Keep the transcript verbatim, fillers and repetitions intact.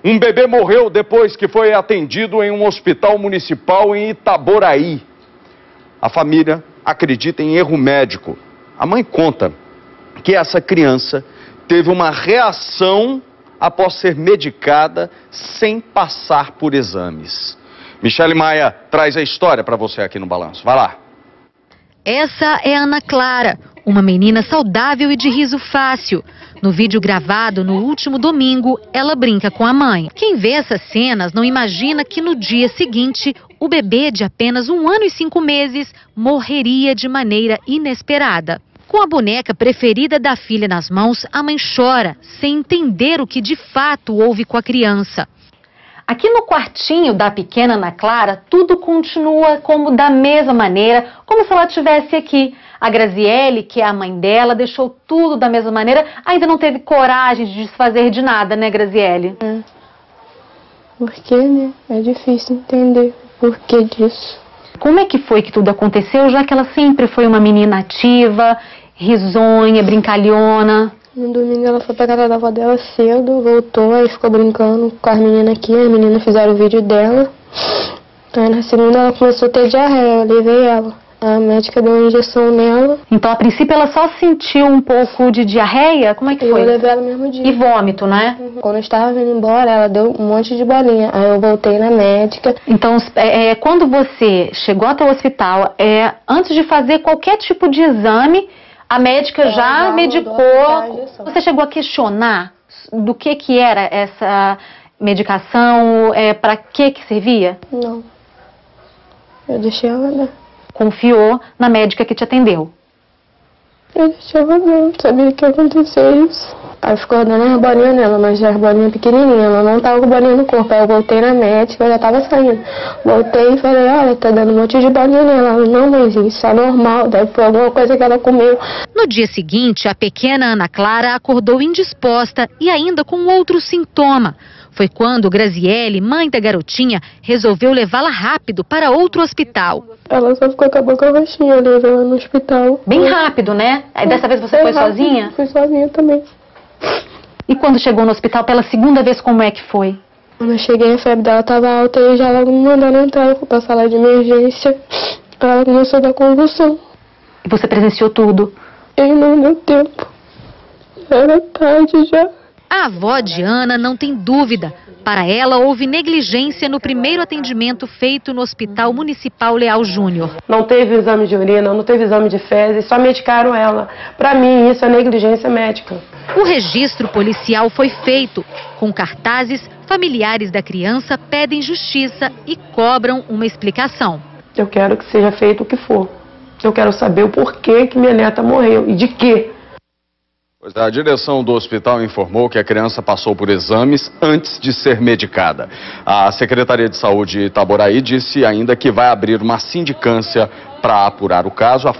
Um bebê morreu depois que foi atendido em um hospital municipal em Itaboraí. A família acredita em erro médico. A mãe conta que essa criança teve uma reação após ser medicada sem passar por exames. Michele Maia traz a história para você aqui no Balanço. Vai lá. Essa é Ana Clara, uma menina saudável e de riso fácil. No vídeo gravado no último domingo, ela brinca com a mãe. Quem vê essas cenas não imagina que no dia seguinte, o bebê de apenas um ano e cinco meses morreria de maneira inesperada. Com a boneca preferida da filha nas mãos, a mãe chora, sem entender o que de fato houve com a criança. Aqui no quartinho da pequena Ana Clara, tudo continua como da mesma maneira, como se ela estivesse aqui. A Graziele, que é a mãe dela, deixou tudo da mesma maneira, ainda não teve coragem de desfazer de nada, né, Graziele? É. Porque, né? É difícil entender o porquê disso. Como é que foi que tudo aconteceu, já que ela sempre foi uma menina ativa, risonha, brincalhona? No domingo ela foi pra casa da avó dela cedo, voltou, aí ficou brincando com as meninas aqui, as meninas fizeram o vídeo dela. Aí na segunda ela começou a ter diarreia, eu levei ela. A médica deu uma injeção nela. Então a princípio ela só sentiu um pouco de diarreia? Como é que foi? Eu levei ela no mesmo dia. E vômito, né? Uhum. Quando eu estava vindo embora, ela deu um monte de bolinha. Aí eu voltei na médica. Então, é, quando você chegou até o hospital, é, antes de fazer qualquer tipo de exame, a médica já, já medicou. Você chegou a questionar do que que era essa medicação, é, para que que servia? Não. Eu deixei ela dar. Confiou na médica que te atendeu? Eu deixei ela dar, não sabia que ia acontecer isso. Aí ficou dando as bolinhas nela, mas as bolinhas pequenininhas, ela não tava com bolinha no corpo. Aí eu voltei na médica, eu já tava saindo. Voltei e falei, olha, tá dando um monte de bolinha nela. Ela, não, mas isso é normal, deve ser alguma coisa que ela comeu. No dia seguinte, a pequena Ana Clara acordou indisposta e ainda com outro sintoma. Foi quando Graziele, mãe da garotinha, resolveu levá-la rápido para outro hospital. Ela só ficou com a boca roxinha, eu levei ela no hospital. Bem rápido, né? Aí dessa vez você foi sozinha? Fui sozinha também. E quando chegou no hospital pela segunda vez, como é que foi? Quando eu cheguei, a febre dela estava alta e já logo me mandaram entrar. Eu fui para a sala de emergência. Ela começou a dar convulsão. E você presenciou tudo? E não deu tempo. Era tarde já. A avó de Ana não tem dúvida. Para ela, houve negligência no primeiro atendimento feito no Hospital Municipal Leal Júnior. Não teve exame de urina, não teve exame de fezes, só medicaram ela. Para mim, isso é negligência médica. O registro policial foi feito. Com cartazes, familiares da criança pedem justiça e cobram uma explicação. Eu quero que seja feito o que for. Eu quero saber o porquê que minha neta morreu e de quê. A direção do hospital informou que a criança passou por exames antes de ser medicada. A Secretaria de Saúde de Itaboraí disse ainda que vai abrir uma sindicância para apurar o caso.